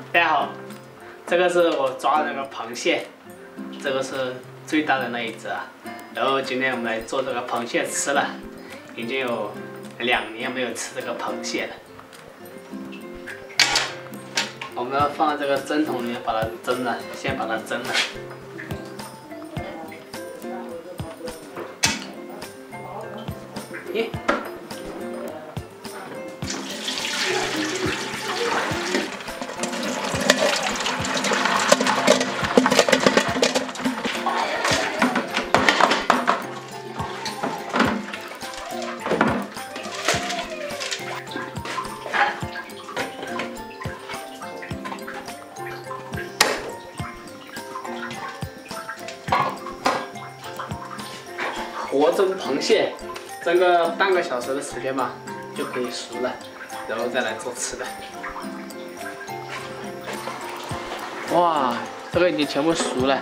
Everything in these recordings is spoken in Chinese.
大家好，这个是我抓的那个螃蟹，这个是最大的那一只啊。然后今天我们来做这个螃蟹吃了，已经有2年没有吃这个螃蟹了。我们要放这个蒸桶里面把它蒸了，先把它蒸了。咦？活蒸螃蟹，蒸个半个小时的时间吧，就可以熟了，然后再来做吃的。哇，这个已经全部熟了。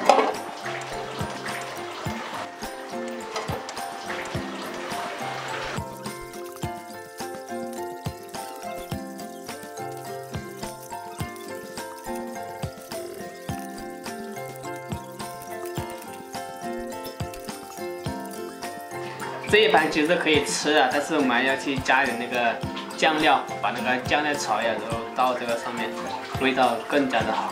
这一盘其实可以吃的，但是我们要去加点那个酱料，把那个酱料炒一下，然后倒这个上面，味道更加的好。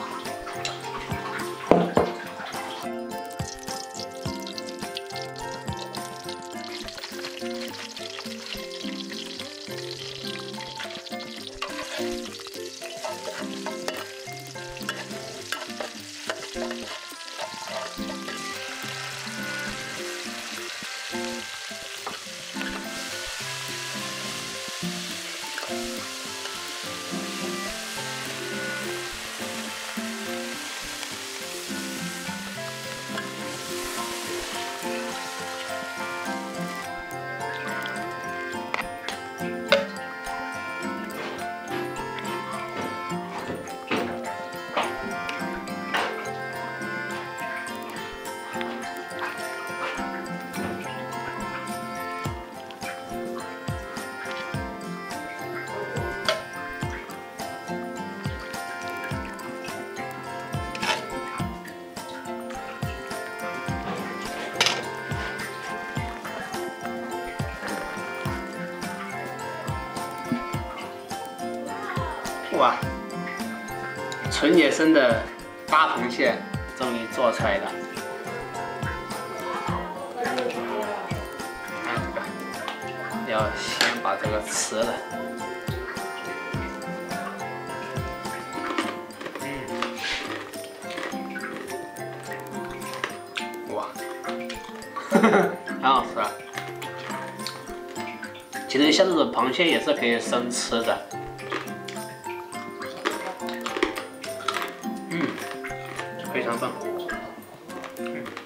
哇，纯野生的大螃蟹终于做出来了。看这个，要先把这个吃了。哇，很好吃啊！其实像这种螃蟹也是可以生吃的。非常棒。